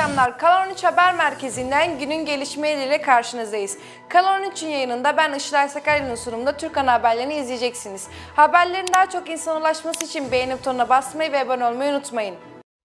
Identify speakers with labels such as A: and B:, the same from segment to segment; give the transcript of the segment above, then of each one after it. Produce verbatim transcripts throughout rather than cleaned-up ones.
A: akşamlar. Kanal on üç Haber Merkezi'nden günün gelişmeleriyle karşınızdayız. Kanal on üçün yayınında ben Işılay Sakarya'nın sunumunda Türk ana haberlerini izleyeceksiniz. Haberlerin daha çok insana ulaşması için beğeni butonuna basmayı ve abone olmayı unutmayın.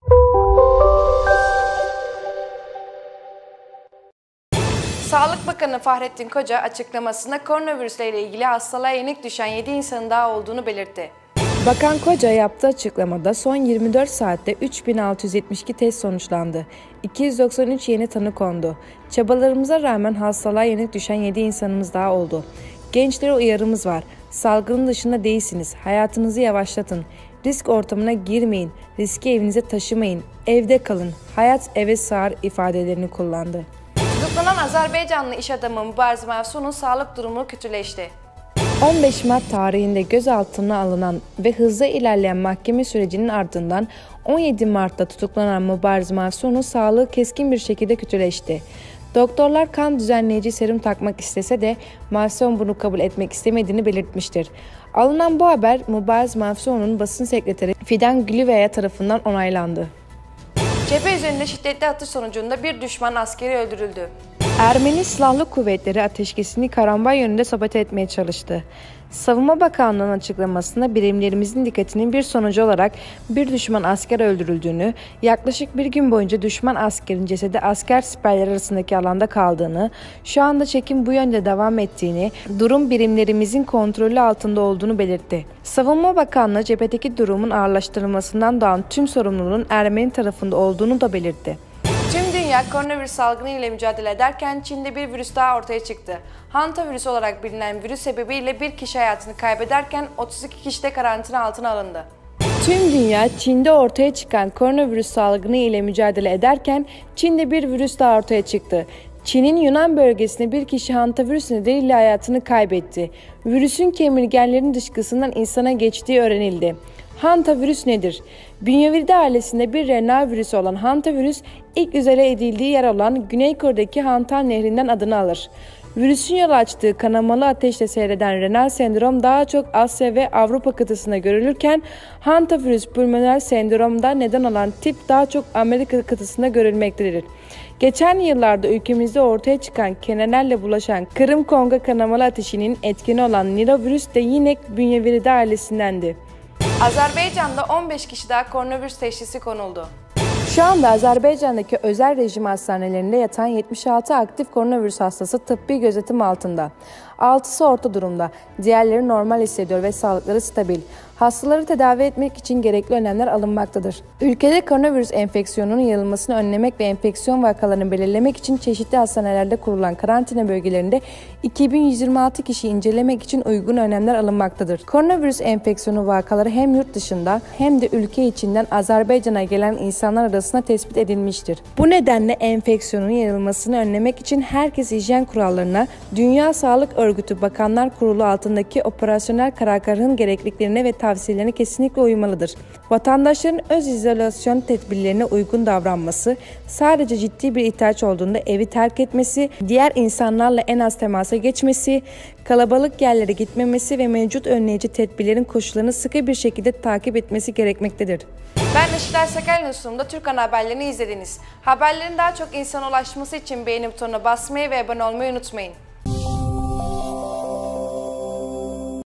A: Sağlık Bakanı Fahrettin Koca açıklamasında koronavirüsle ile ilgili hastalığa yenik düşen yedi insanın daha olduğunu belirtti.
B: Bakan Koca yaptığı açıklamada son yirmi dört saatte üç bin altı yüz yetmiş iki test sonuçlandı. iki yüz doksan üç yeni tanı kondu. Çabalarımıza rağmen hastalığa yenik düşen yedi insanımız daha oldu. Gençlere uyarımız var. Salgının dışında değilsiniz. Hayatınızı yavaşlatın. Risk ortamına girmeyin. Riski evinize taşımayın. Evde kalın. Hayat eve sığar ifadelerini kullandı.
A: Tutuklanan Azerbaycanlı iş adamı Mübariz Mavsun'un sağlık durumu kötüleşti.
B: on beş Mart tarihinde gözaltına alınan ve hızla ilerleyen mahkeme sürecinin ardından on yedi Mart'ta tutuklanan Mübariz Mavsun'un sağlığı keskin bir şekilde kötüleşti. Doktorlar kan düzenleyici serum takmak istese de Mavsun bunu kabul etmek istemediğini belirtmiştir. Alınan bu haber Mübariz Mavsun'un basın sekreteri Fidan Gülüveya tarafından onaylandı.
A: Cephe üzerinde şiddetli atış sonucunda bir düşman askeri öldürüldü.
B: Ermeni Silahlı Kuvvetleri ateşkesini Karabağ yönünde sabote etmeye çalıştı. Savunma Bakanlığı'nın açıklamasında birimlerimizin dikkatinin bir sonucu olarak bir düşman asker öldürüldüğünü, yaklaşık bir gün boyunca düşman askerin cesedi asker siperleri arasındaki alanda kaldığını, şu anda çekim bu yönde devam ettiğini, durum birimlerimizin kontrolü altında olduğunu belirtti. Savunma Bakanlığı cephedeki durumun ağırlaştırılmasından doğan tüm sorumluluğun Ermeni tarafında olduğunu da belirtti.
A: Tüm dünya koronavirüs salgını ile mücadele ederken Çin'de bir virüs daha ortaya çıktı. Hantavirüs olarak bilinen virüs sebebiyle bir kişi hayatını kaybederken otuz iki kişi de karantina altına alındı.
B: Tüm dünya Çin'de ortaya çıkan koronavirüs salgını ile mücadele ederken Çin'de bir virüs daha ortaya çıktı. Çin'in Yunan bölgesinde bir kişi hantavirüs nedeniyle hayatını kaybetti. Virüsün kemirgenlerin dışkısından insana geçtiği öğrenildi. Hantavirüs nedir? Bünyeviridae ailesinde bir R N A virüsü olan hantavirüs ilk izole edildiği yer olan Güney Kore'deki Hantan Nehri'nden adını alır. Virüsün yol açtığı kanamalı ateşle seyreden renal sendrom daha çok Asya ve Avrupa kıtasında görülürken hantavirüs pulmoner sendromda neden olan tip daha çok Amerika kıtasında görülmektedir. Geçen yıllarda ülkemizde ortaya çıkan kenelerle bulaşan Kırım-Kongo kanamalı ateşinin etkeni olan nirovirüs de yine Bünyeviridae ailesindendi.
A: Azerbaycan'da on beş kişi daha koronavirüs teşhisi konuldu.
B: Şu anda Azerbaycan'daki özel rejim hastanelerinde yatan yetmiş altı aktif koronavirüs hastası tıbbi gözetim altında. altısı orta durumda, diğerleri normal hissediyor ve sağlıkları stabil. Hastaları tedavi etmek için gerekli önlemler alınmaktadır. Ülkede koronavirüs enfeksiyonunun yayılmasını önlemek ve enfeksiyon vakalarını belirlemek için çeşitli hastanelerde kurulan karantina bölgelerinde iki bin yüz yirmi altı kişi incelemek için uygun önlemler alınmaktadır. Koronavirüs enfeksiyonu vakaları hem yurt dışında hem de ülke içinden Azerbaycan'a gelen insanlar arasında tespit edilmiştir. Bu nedenle enfeksiyonun yayılmasını önlemek için herkes hijyen kurallarına, Dünya Sağlık Örgütü Bakanlar Kurulu altındaki operasyonel karargahın gerekliliklerine ve tavsiyelerine kesinlikle uymalıdır. Vatandaşların öz izolasyon tedbirlerine uygun davranması, sadece ciddi bir ihtiyaç olduğunda evi terk etmesi, diğer insanlarla en az temasa geçmesi, kalabalık yerlere gitmemesi ve mevcut önleyici tedbirlerin koşullarını sıkı bir şekilde takip etmesi gerekmektedir.
A: Ben Işılay Sakarya'nın sunumunda Türk ana haberlerini izlediniz. Haberlerin daha çok insana ulaşması için beğeni butonuna basmayı ve abone olmayı unutmayın.